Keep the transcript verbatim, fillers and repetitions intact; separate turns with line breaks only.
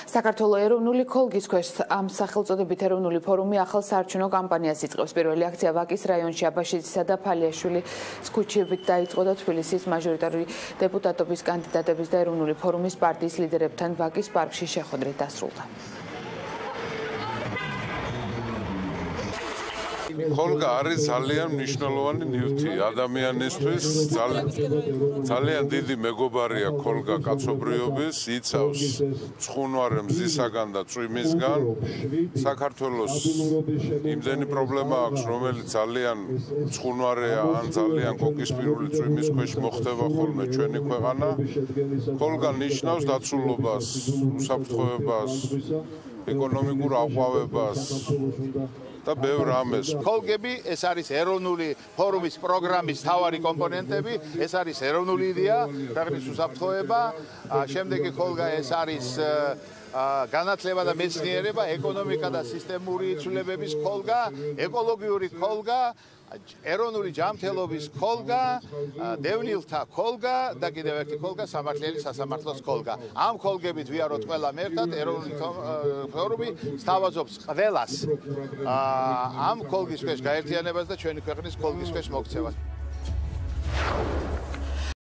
საქართველოს ეროვნული ქოლგის ქვეშ ამ სახელწოდებით ეროვნული ფორუმი ახალ საარჩევნო კამპანიას იწყებს. Პირველი აქცია ვაკის რაიონში აბაშიძისა და ფალიაშვილის ქუჩებით დაიწყო და თბილისის მაჟორიტარული დეპუტატობის კანდიდატების და ეროვნული ფორუმის პარტიის ლიდერებთან ვაკის პარკში შეხვედრით დასრულდა.
ქოლგა არის ძალიან მნიშვნელოვანი ნივთი ადამიანისთვის, ძალიან დიდი მეგობარია ქოლგა კაცობრიობის, იცავს ცხუნვარე მზისაგან და წვიმისგან. საქართველოს იმდენი პრობლემა აქვს, რომელიც ძალიან ცხუნვარეა ან ძალიან კოკისპირული წვიმის ქვეშ მოხდება ხოლმე ჩვენი ქვეყანა. ქოლგა ნიშნავს დაცულობას, უსაფრთხოებას, ეკონომიკურ აყვავებას და ბევრ ამას.
ქოლგები ეს არის ეროვნული ფორუმის პროგრამის მთავარი კომპონენტები, ეს არის ეროვნული იდეა, ქვეყნის უსაფრთხოება, შემდეგი ქოლგა ეს არის განათლება და მეცნიერება, ეკონომიკა და სისტემური იცვლებების ქოლგა, ეკოლოგიური ქოლგა, ეროვნული ჯანმრთელობის ქოლგა, დევნილთა ქოლგა და კიდევ ერთი ქოლგა სამართლიანი სასამართლოს ქოლგა. ამ ქოლგებით ვიაროთ ყველამ ერთად, ეროვნული ფორუმი სთავაზობს ყველას ამ ქოლგის ქვეშ გაერთიანებას და ჩვენი ქვეყნის ქოლგის ქვეშ მოქცევას.